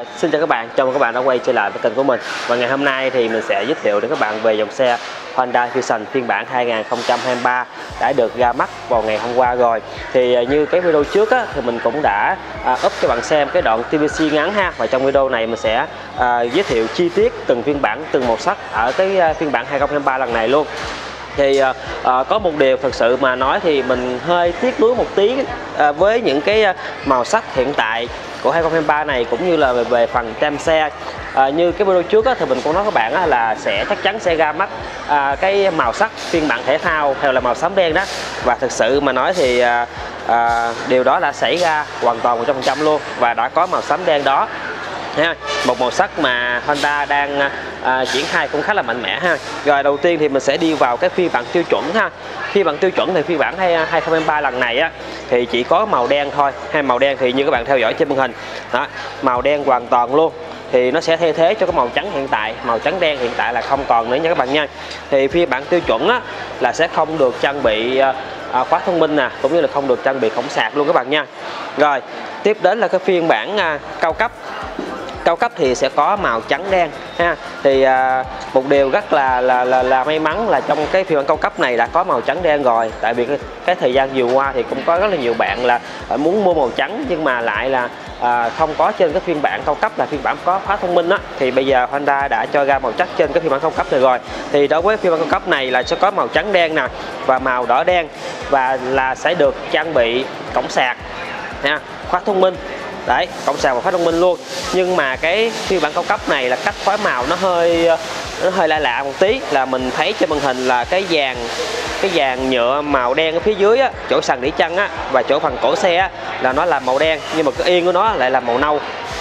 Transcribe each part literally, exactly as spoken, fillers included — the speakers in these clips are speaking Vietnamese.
À, xin chào các bạn, chào mừng các bạn đã quay trở lại với kênh của mình. Và ngày hôm nay thì mình sẽ giới thiệu đến các bạn về dòng xe Honda Vision phiên bản hai nghìn không trăm hai mươi ba đã được ra mắt vào ngày hôm qua rồi. Thì như cái video trước á, thì mình cũng đã à, up cho bạn xem cái đoạn tê vê xê ngắn ha. Và trong video này mình sẽ à, giới thiệu chi tiết từng phiên bản, từng màu sắc ở cái à, phiên bản hai nghìn không trăm hai mươi ba lần này luôn. Thì à, à, có một điều thật sự mà nói thì mình hơi tiếc nuối một tí à, với những cái màu sắc hiện tại của hai nghìn không trăm hai mươi ba này, cũng như là về, về phần tem xe. À, như cái video trước á, thì mình cũng nói các bạn á, là sẽ chắc chắn sẽ ra mắt à, cái màu sắc phiên bản thể thao hay là màu xám đen đó, và thực sự mà nói thì à, à, điều đó đã xảy ra hoàn toàn một trăm phần trăm luôn, và đã có màu xám đen đó ha, một màu sắc mà Honda đang à, triển khai cũng khá là mạnh mẽ ha. Rồi đầu tiên thì mình sẽ đi vào cái phiên bản tiêu chuẩn ha. Phiên bản tiêu chuẩn thì phiên bản hai nghìn không trăm hai mươi ba lần này á thì chỉ có màu đen thôi. Hai màu đen thì như các bạn theo dõi trên màn hình đó, màu đen hoàn toàn luôn, thì nó sẽ thay thế cho cái màu trắng hiện tại. Màu trắng đen hiện tại là không còn nữa nha các bạn nha. Thì phiên bản tiêu chuẩn á là sẽ không được trang bị à, khóa thông minh nè, cũng như là không được trang bị cổng sạc luôn các bạn nha. Rồi tiếp đến là cái phiên bản à, cao cấp. Cao cấp thì sẽ có màu trắng đen ha. Thì à, một điều rất là, là là là may mắn là trong cái phiên bản cao cấp này đã có màu trắng đen rồi. Tại vì cái, cái thời gian vừa qua thì cũng có rất là nhiều bạn là à, muốn mua màu trắng nhưng mà lại là à, không có trên cái phiên bản cao cấp, là phiên bản có khóa thông minh á. Thì bây giờ Honda đã cho ra màu trắng trên cái phiên bản cao cấp này rồi. Thì đối với phiên bản cao cấp này là sẽ có màu trắng đen nè và màu đỏ đen, và là sẽ được trang bị cổng sạc nha, khóa thông minh. Đấy, cổng sạc và khóa thông minh luôn. Nhưng mà cái phiên bản cao cấp này là cách phối màu nó hơi nó hơi lạ lạ một tí, là mình thấy trên màn hình là cái dàn cái dàn nhựa màu đen ở phía dưới á, chỗ sàn đĩa chân á và chỗ phần cổ xe á, là nó là màu đen, nhưng mà cái yên của nó lại là màu nâu.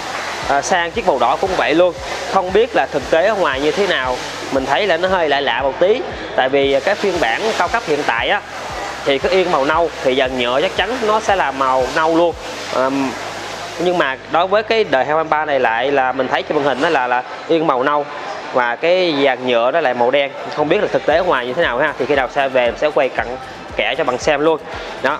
À, sang chiếc màu đỏ cũng vậy luôn. Không biết là thực tế ở ngoài như thế nào, mình thấy là nó hơi lạ lạ một tí. Tại vì cái phiên bản cao cấp hiện tại á thì cái yên màu nâu, thì dàn nhựa chắc chắn nó sẽ là màu nâu luôn. À, nhưng mà đối với cái đời hai nghìn không trăm hai mươi ba này lại là mình thấy trên màn hình nó là là yên màu nâu và cái dàn nhựa đó lại màu đen. Không biết là thực tế ở ngoài như thế nào ha, thì khi nào xe về mình sẽ quay cận kẽ cho bạn xem luôn đó.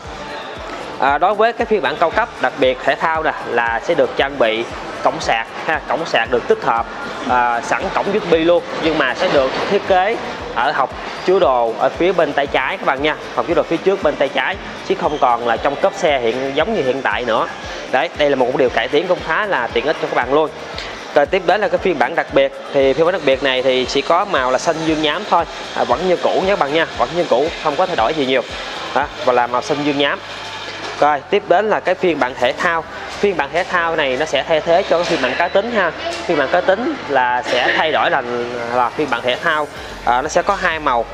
À, đối với cái phiên bản cao cấp đặc biệt thể thao nè là sẽ được trang bị cổng sạc ha, cổng sạc được tích hợp à, sẵn cổng u ét bê luôn, nhưng mà sẽ được thiết kế ở hộc chứa đồ ở phía bên tay trái các bạn nha, hộc chứa đồ phía trước bên tay trái, chứ không còn là trong cốp xe hiện giống như hiện tại nữa. Đấy, đây là một điều cải tiến cũng khá là tiện ích cho các bạn luôn. Rồi tiếp đến là cái phiên bản đặc biệt. Thì phiên bản đặc biệt này thì chỉ có màu là xanh dương nhám thôi, à, vẫn như cũ nha các bạn nha, vẫn như cũ, không có thay đổi gì nhiều đó, và là màu xanh dương nhám. Rồi tiếp đến là cái phiên bản thể thao. Phiên bản thể thao này nó sẽ thay thế cho cái phiên bản cá tính ha. Phiên bản cá tính là sẽ thay đổi thành là phiên bản thể thao, à, nó sẽ có hai màu,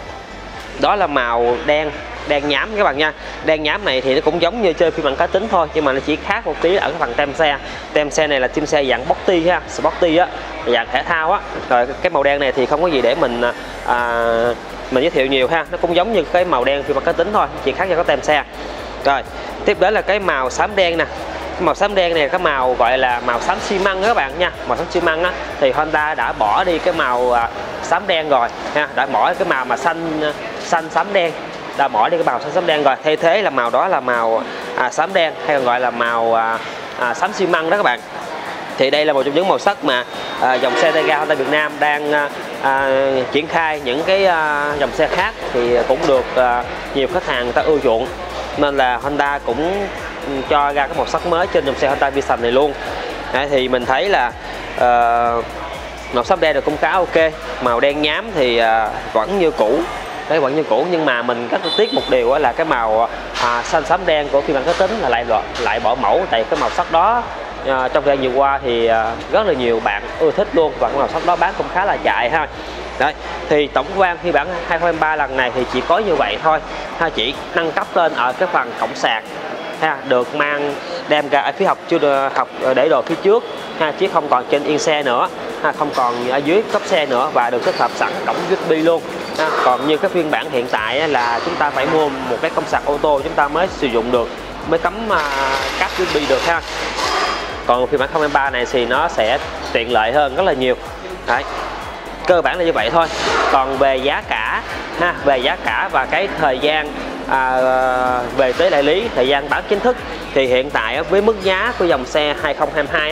đó là màu đen đen nhám các bạn nha. Đen nhám này thì nó cũng giống như chơi phiên bản cá tính thôi, nhưng mà nó chỉ khác một tí ở cái phần tem xe. Tem xe này là tem xe dạng Sporty ha, Sporty á, dạng thể thao á. Rồi cái màu đen này thì không có gì để mình à, mình giới thiệu nhiều ha, nó cũng giống như cái màu đen phiên bản cá tính thôi, chỉ khác cho có tem xe. Rồi tiếp đến là cái màu xám đen nè. Cái màu xám đen này là cái màu gọi là màu xám xi măng các bạn nha. Màu xám xi măng á thì Honda đã bỏ đi cái màu à, xám đen rồi ha, đã bỏ cái màu mà xanh xanh xám đen, đã bỏ đi cái màu xanh xám đen rồi, thay thế là màu đó là màu à, xám đen, hay còn gọi là màu à, à, xám xi măng đó các bạn. Thì đây là một trong những màu sắc mà à, dòng xe tay ga Honda Việt Nam đang à, à, triển khai. Những cái à, dòng xe khác thì cũng được à, nhiều khách hàng người ta ưa chuộng, nên là Honda cũng cho ra cái màu sắc mới trên dòng xe Honda Vision này luôn. Đấy, thì mình thấy là uh, màu xám đen được cũng khá ok. Màu đen nhám thì uh, vẫn như cũ, đấy vẫn như cũ, nhưng mà mình rất tiếc một điều là cái màu uh, xanh xám đen của phiên bản cá tính là lại lại bỏ mẫu. Tại cái màu sắc đó uh, trong thời gian vừa qua thì uh, rất là nhiều bạn ưa thích luôn, và cái màu sắc đó bán cũng khá là chạy ha. Đấy, thì tổng quan phiên bản hai nghìn không trăm hai mươi ba lần này thì chỉ có như vậy thôi ha, chỉ nâng cấp lên ở cái phần cổng sạc ha, được mang đem ra ở phía học chưa học để đồ phía trước ha, chứ không còn trên yên xe nữa ha, không còn ở dưới cốp xe nữa, và được tích hợp sẵn cổng u ét bê luôn ha. Còn như cái phiên bản hiện tại là chúng ta phải mua một cái cổng sạc ô tô chúng ta mới sử dụng được, mới cắm uh, cáp u ét bê được ha. Còn phiên bản hai nghìn không trăm hai mươi ba này thì nó sẽ tiện lợi hơn rất là nhiều. Đấy, cơ bản là như vậy thôi. Còn về giá cả ha, về giá cả và cái thời gian à, về tới đại lý, thời gian bán chính thức, thì hiện tại với mức giá của dòng xe hai nghìn không trăm hai mươi hai á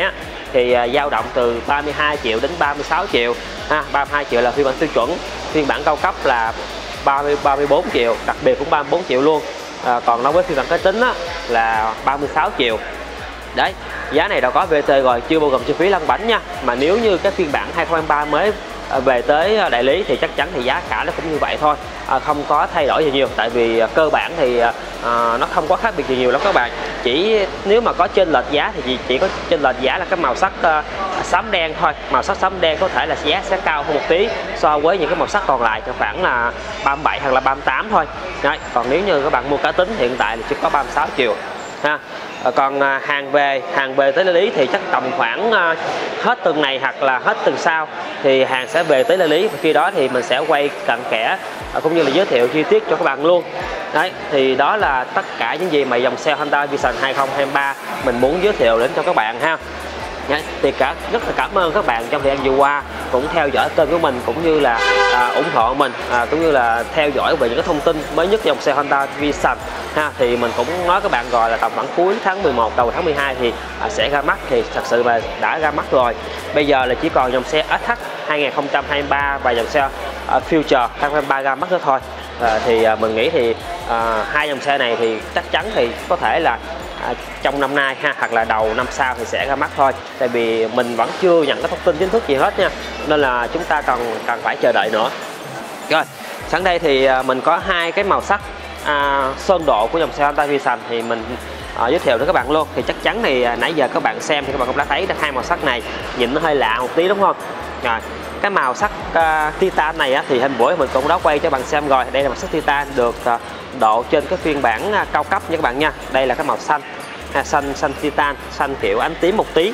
thì à, dao động từ ba mươi hai triệu đến ba mươi sáu triệu ha. ba mươi hai triệu là phiên bản tiêu chuẩn, phiên bản cao cấp là ba mươi, ba mươi bốn triệu, đặc biệt cũng ba mươi bốn triệu luôn. À, còn đối với phiên bản cá tính á, là ba mươi sáu triệu. Đấy, giá này đã có vê tê rồi, chưa bao gồm chi phí lăn bánh nha. Mà nếu như cái phiên bản hai không hai ba mới về tới đại lý thì chắc chắn thì giá cả nó cũng như vậy thôi, à, không có thay đổi gì nhiều. Tại vì à, cơ bản thì à, nó không có khác biệt gì nhiều lắm các bạn. Chỉ nếu mà có chênh lệch giá thì chỉ, chỉ có chênh lệch giá là cái màu sắc à, xám đen thôi. Màu sắc xám đen có thể là giá sẽ cao hơn một tí so với những cái màu sắc còn lại, khoảng là ba mươi bảy hoặc là ba mươi tám thôi. Đấy, còn nếu như các bạn mua cá tính hiện tại thì chỉ có ba mươi sáu triệu ha. Còn hàng về hàng về tới đại lý thì chắc tầm khoảng hết tuần này hoặc là hết tuần sau thì hàng sẽ về tới đại lý, và khi đó thì mình sẽ quay cặn kẽ cũng như là giới thiệu chi tiết cho các bạn luôn. Đấy, thì đó là tất cả những gì mà dòng xe Honda Vision hai không hai ba mình muốn giới thiệu đến cho các bạn ha. Đấy, thì cả rất là cảm ơn các bạn trong thời gian vừa qua cũng theo dõi kênh của mình, cũng như là à, ủng hộ mình, à, cũng như là theo dõi về những cái thông tin mới nhất dòng xe Honda Vision ha. Thì mình cũng nói các bạn rồi là tầm khoảng cuối tháng mười một đầu tháng mười hai thì à, sẽ ra mắt, thì thật sự là đã ra mắt rồi. Bây giờ là chỉ còn dòng xe ét hát hai không hai ba và dòng xe uh, Future hai không hai ba ra mắt nữa thôi. À, thì à, mình nghĩ thì à, hai dòng xe này thì chắc chắn thì có thể là À, trong năm nay ha, hoặc là đầu năm sau thì sẽ ra mắt thôi. Tại vì mình vẫn chưa nhận cái thông tin chính thức gì hết nha, nên là chúng ta cần cần phải chờ đợi nữa. Rồi, sẵn đây thì à, mình có hai cái màu sắc à, sơn độ của dòng xe Honda Vision thì mình à, giới thiệu với các bạn luôn. Thì chắc chắn thì à, nãy giờ các bạn xem thì các bạn cũng đã thấy được hai màu sắc này nhìn nó hơi lạ một tí đúng không? Rồi, cái màu sắc uh, Titan này á, thì hôm bữa mình cũng đã quay cho bạn xem rồi. Đây là màu sắc Titan được uh, độ trên cái phiên bản uh, cao cấp nha các bạn nha. Đây là cái màu xanh ha, xanh xanh Titan, xanh kiểu ánh tím một tí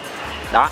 đó.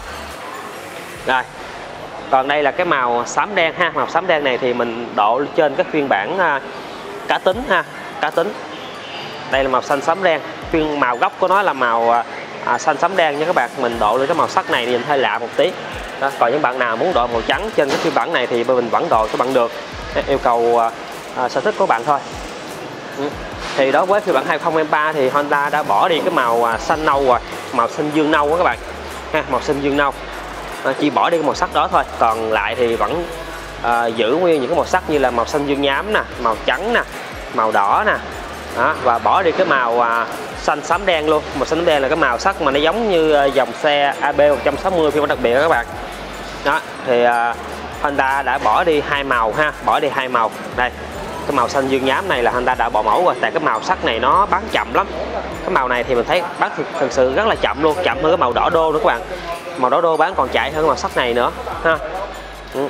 Rồi, còn đây là cái màu xám đen ha. Màu xám đen này thì mình độ trên cái phiên bản uh, cá tính ha, cá tính. Đây là màu xanh xám đen, phiên màu gốc của nó là màu uh, à, xanh xám đen nha các bạn. Mình độ lên cái màu sắc này nhìn hơi lạ một tí đó. Còn những bạn nào muốn độ màu trắng trên cái phiên bản này thì mình vẫn độ các bạn được, yêu cầu à, sở thích của bạn thôi. Ừ. Thì đối với phiên bản hai không hai ba thì Honda đã bỏ đi cái màu à, xanh nâu rồi, màu xanh dương nâu đó các bạn ha, màu xanh dương nâu à, chỉ bỏ đi cái màu sắc đó thôi. Còn lại thì vẫn à, giữ nguyên những cái màu sắc như là màu xanh dương nhám nè, màu trắng nè, màu đỏ nè đó, và bỏ đi cái màu à, xanh xám đen luôn. Màu xanh đen là cái màu sắc mà nó giống như dòng xe a bê một sáu không phiên bản đặc biệt đó các bạn. Đó, thì uh, Honda đã bỏ đi hai màu ha, bỏ đi hai màu. Đây, cái màu xanh dương nhám này là Honda đã bỏ mẫu rồi, tại cái màu sắc này nó bán chậm lắm. Cái màu này thì mình thấy bán thực, thực sự rất là chậm luôn, chậm hơn cái màu đỏ đô nữa các bạn. Màu đỏ đô bán còn chạy hơn cái màu sắc này nữa ha. Ừ.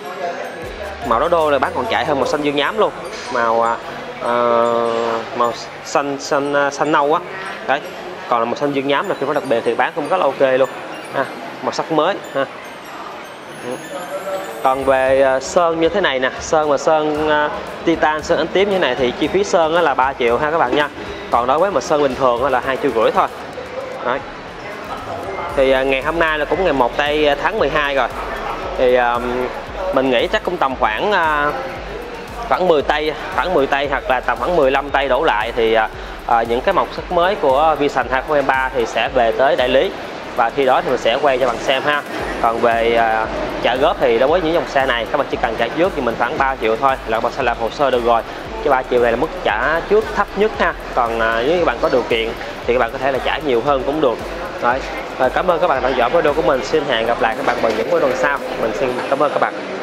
Màu đỏ đô là bán còn chạy hơn màu xanh dương nhám luôn. Màu uh, màu xanh xanh xanh nâu á. Đấy. Còn là màu xanh dương nhám là phiên bản đặc biệt thì bán cũng rất là ok luôn. Ha, màu sắc mới ha. Còn về uh, sơn như thế này nè, sơn và sơn uh, Titan, sơn ánh tím như thế này thì chi phí sơn là ba triệu ha các bạn nha. Còn đối với mà sơn bình thường là hai triệu rưỡi thôi. Đấy. Thì uh, ngày hôm nay là cũng ngày một tây tháng mười hai rồi. Thì uh, mình nghĩ chắc cũng tầm khoảng uh, khoảng mười tây, khoảng mười tây hoặc là tầm khoảng mười lăm tây đổ lại thì uh, uh, những cái màu sắc mới của Vision hai không hai ba thì sẽ về tới đại lý. Và khi đó thì mình sẽ quay cho bạn xem ha. Còn về uh, trả góp thì đối với những dòng xe này các bạn chỉ cần trả trước thì mình khoảng ba triệu thôi là các bạn sẽ làm hồ sơ được rồi. Cái ba triệu này là mức trả trước thấp nhất ha. Còn uh, nếu các bạn có điều kiện thì các bạn có thể là trả nhiều hơn cũng được. Rồi, cảm ơn các bạn đã theo dõi video của mình. Xin hẹn gặp lại các bạn vào những video sau. Mình xin cảm ơn các bạn.